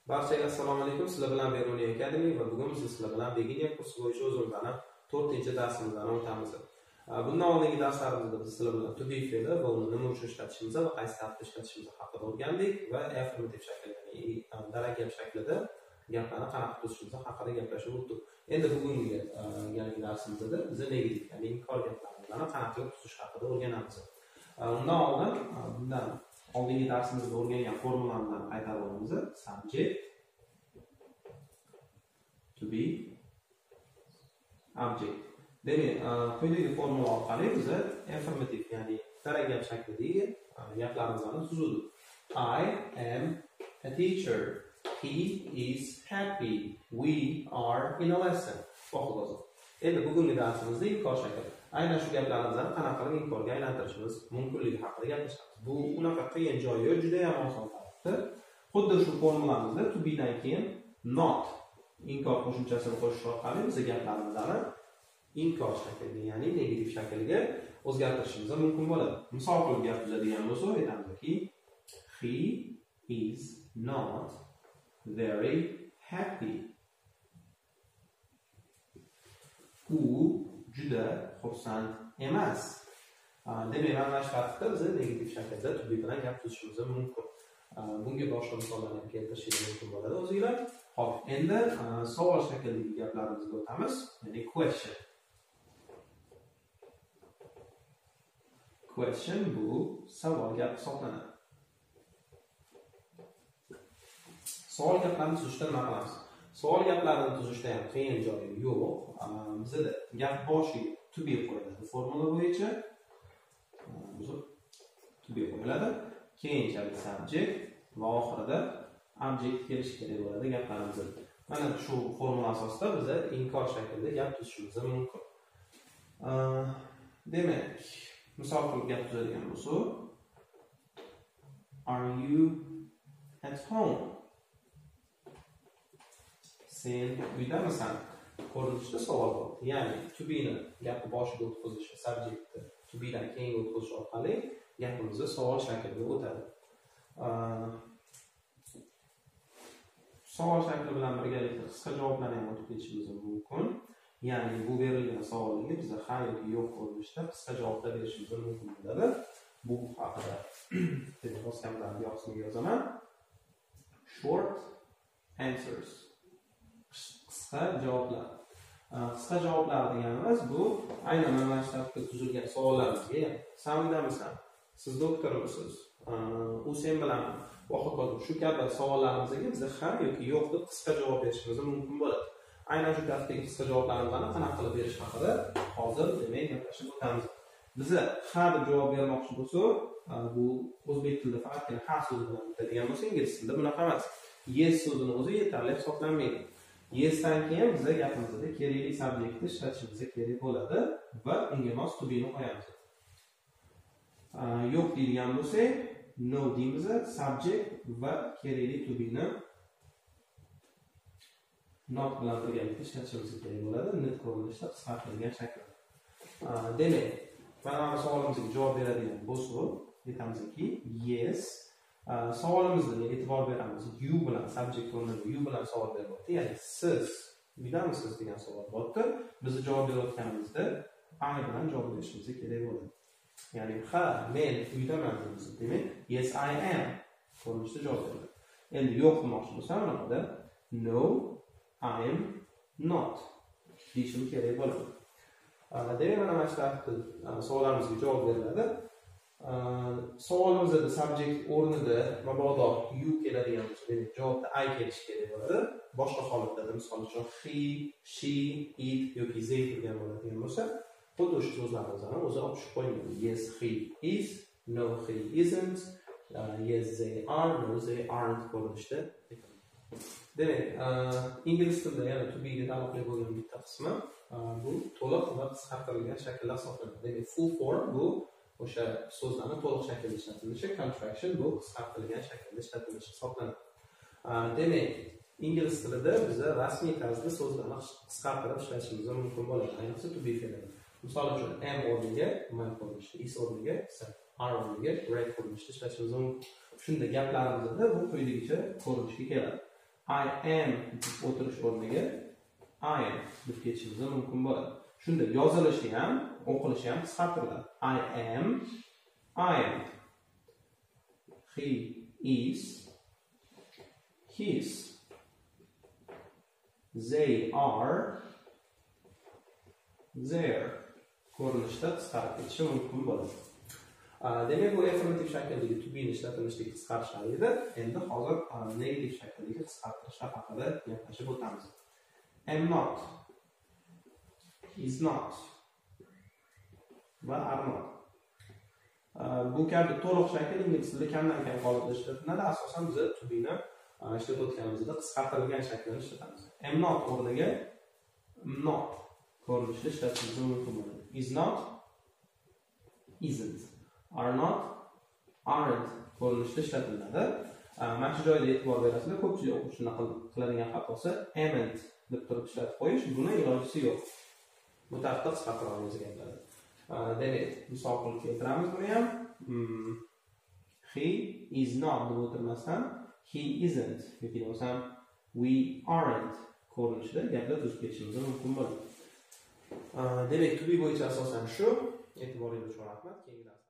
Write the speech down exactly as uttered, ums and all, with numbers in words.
Barchaga assalomu alaykum. Sizlar bilan Beruniy Academy va bugun biz sizlar bilan beginner kursi bo'yicha o'zimizdan to'rtinchi darsimizni o'tamiz. Bundan oldingi darslarimizda biz sizlar bilan to be fe'li va uni nima uchun ishlatishimiz va qaysi tartibda ishlatishimiz haqida o'rgandik va affirmative shaklda, ya'ni darak gap shaklida gaplarni qanaqa tuzishimiz haqida gaplashib o'tdik. Endi bugungi yangi darsimizda biz negativ, ya'ni inkor gaplarni qanaqa tuzish haqida o'rganamiz. Undan oldin bundan oldingi darsimizda o'rgangan formulalarni qaytarib olamiz. Subject, to be, object. Demak, quyidagi formula orqali biz affirmative, ya'ni darak gap shaklidagi gaplarimizni tuzdik. I am a teacher. He is happy. We are in a lesson. Xo'p, endi bugungi darsimizda inkor shakli. Aynan shu gaplarimizni qanaqa qilib inkorga aylantirishimiz mumkinligi haqida gaplashamiz. Bu unaqa qiyin joyi yo'q, juda ham oson tartibda. Xuddi shu formulamizda to be dan keyin not inkor qo'shimchasini qo'shish orqali biz gaplarimizni inkor shakliga, ya'ni negativ shaklga o'zgartirishimiz mumkin bo'ladi. Misol qilib gap tuzadigan bo'lsak, aytamizki he is not very happy. U juda xursand emas. Demak, mana shu tartibda biz negativ shaklda to be bilan gap tuzishimiz mumkin. Bunga boshqa misollarni ham keltirishingiz mumkin bo'ladi o'zingizlar. Xo'p, endi savol shaklidagi gaplarimizga o'tamiz, ya'ni question. Question bu savol gap hisoblanadi. Savol gaplarni tuzishda nima qilamiz? Savol gaplarni tuzishda ham qiyin joyi yo'q. Bizda gap boshiga to be qo'yiladi formula bo'yicha. To be qo'yiladi. Keyinchalik subject va oxirida object kelishi kerak bo'ladi gaplarimizda. Mana shu formula asosida biz inkor shaklida gap tuzishimiz mumkin. Demak, misol qilib gap tuzadigan bo'lsak, are you at home? Sen uydamisan? Ko'rinishda savol bor. Ya'ni to be ni gapni boshiga o'tkazish, subjectni to be dan keyin o'tkazish orqali gapimizda savol shaklida o'tadi. Savol shakli bilan birgalikda qisqa javoblarni ham o'tib ketishimiz mumkin. Ya'ni bu berilgan savolga biz ha yoki yo'q ko'rinishda qisqa javoblar berishimiz mumkin bo'ladi. Bu haqida telefonlarni yoqsimga yozaman. Short answers. Qisqa javoblar. Qisqa javoblar deganimiz bu aynan mana shu tartibda tuzilgan savollarimizga, "Sen uydamisan? Siz doktormisiz? U sen bilan?" va hokazo shu kabi savollarimizga biz ha yoki yo'q deb qisqa javob berishimiz mumkin bo'ladi. Aynan shu tartibdagi qisqa javoblarimizni qanaqa qilib berish haqida hozir demak gaplashib o'tamiz. Biz ha deb javob bermoqchi bo'lsak, bu o'zbek tilida faqatgina ha so'zi bilan bitadigan bo'lsa, ingliz tilida bunaqa emas. Yes so'zini o'zi yetarli hisoblanmaydi. Yes dan keyin biz gapimizda kerakli subjektni ishlatishimiz kerak bo'ladi va unga mos to be ni qo'yamiz. Yo'q deydigan bo'lsak, no deymiz, subject va kerakli to be ni not bilan birgalikda ishlatishimiz kerak bo'ladi. Net ko'rinishda qisqartirilgan shaklda. Demak, mana bu savolimizga javob beradigan bo'lsak, aytamizki yes. Savolimizga e'tibor beramiz. You bilan subject o'rnida you bilan savol beryapti. Ya'ni siz uydamisiz degan savol bo'pti. Biz javob berayotganimizda I bilan javob berishimiz kerak bo'ladi. Ya'ni ha, men uydaman deymiz. Demak, yes I am ko'rinishda javob beradi. Endi yo'q demoqchi bo'lsam, mana no I am not deyishim kerak bo'ladi. Demak, mana shu tartibda savollarimizga javob beriladi. Savolimizda subject o'rnida mabodo you keladigan bo'lsa, demak javobda I kelishi kerak bo'ladi. Boshqa holatlarda misol uchun he, she, it yoki they turgan bo'ladigan bo'lsa, xuddi o'sha so'zlarimizni o'zi olib tushib qo'ymaydi. Yes he is, no he isn't, uh, yes they are, no they aren't ko'rinishda. Demak, ingliz tilida yana to be ga taalluqli bo'lgan bitta qismi bu to'liq va qisqartirilgan shaklda hisoblanadi. Demak, full form bu o'sha so'zlarni to'liq shaklda ishlatilishi, contraction bu qisqartirilgan shaklda ishlatilishi hisoblanadi. Demak, ingliz tilida biz rasmiy tarzda so'zlarni qisqartirib ishlatishimiz mumkin bo'ladi, ayniqsa to be fe'lini. Misol uchun am o'rniga man ko'rinishda, is o'rniga are o'rniga right ko'rinishda ishlatishimiz mumkin. Shunda gaplarimizda bu quyidagicha ko'rinishga keladi. I am deb o'tirish o'rniga I am deb ketishimiz mumkin bo'ladi. Shunda yozilishi ham, o'qilishi ham qisqartiriladi. I am, I am. He is, his. They are, their. Ko'rinishda qisqarib ketishi mumkin bo'ladi. Demak, bu affirmativ shakldagi to be ni ishlatilishdagi qisqarishlar edi. Endi hozir negativ shakldagi qisqartirishlar haqida gaplashib o'tamiz. Am not, is not va are not. Bu kabi to'liq shakl ingliz tilida kamdan kam holatda ishlatiladi. Asosan biz to be ni ishlatib o'tganimizda qisqartirilgan shaklini ishlatamiz. Am not o'rniga not ko'rinishda ishlatishimiz mumkin bo'ladi. Is not, isn't. Are not, aren't ko'rinishda ishlatiladi. Mana shu joyda e'tibor berasizlar. Ko'pchilik o'quvchilar qiladigan xatosi amn't deb turib ishlatib qo'yish. Buni ilojisi yo'q. Bu tartibda qisqartira olamiz gaplarni. Demak, misol qilib keltiramiz buni ham. He is not deb o'tirmasdan he isn't yoki bo'lmasam we aren't ko'rinishida gaplar tuzib ketishimiz mumkin bo'ladi. Demak, to be bo'yicha asosan shu. E'tiboringiz uchun rahmat. Keyingi